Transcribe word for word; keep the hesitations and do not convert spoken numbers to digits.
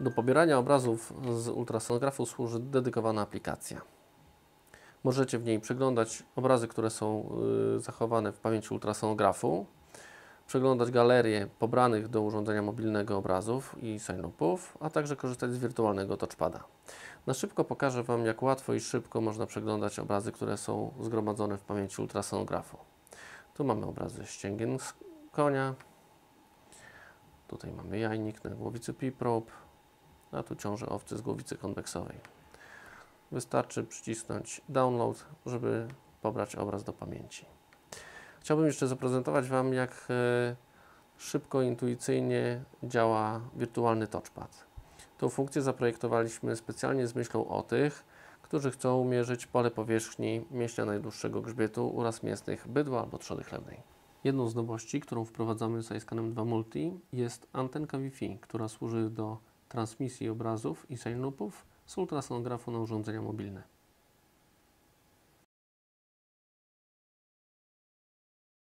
Do pobierania obrazów z ultrasonografu służy dedykowana aplikacja. Możecie w niej przeglądać obrazy, które są y, zachowane w pamięci ultrasonografu, przeglądać galerię pobranych do urządzenia mobilnego obrazów i sign-upów, a także korzystać z wirtualnego touchpada. Na szybko pokażę Wam, jak łatwo i szybko można przeglądać obrazy, które są zgromadzone w pamięci ultrasonografu. Tu mamy obrazy ścięgien z konia, tutaj mamy jajnik na głowicy P-probe, a tu ciąże owcy z głowicy konweksowej. Wystarczy przycisnąć download, żeby pobrać obraz do pamięci. Chciałbym jeszcze zaprezentować Wam, jak szybko i intuicyjnie działa wirtualny touchpad. Tą funkcję zaprojektowaliśmy specjalnie z myślą o tych, którzy chcą mierzyć pole powierzchni mięśnia najdłuższego grzbietu oraz mięsnych bydła albo trzody chlewnej. Jedną z nowości, którą wprowadzamy z iScanem dwa Multi, jest antenka Wi-Fi, która służy do transmisji obrazów i sign-upów z ultrasonografu na urządzenia mobilne.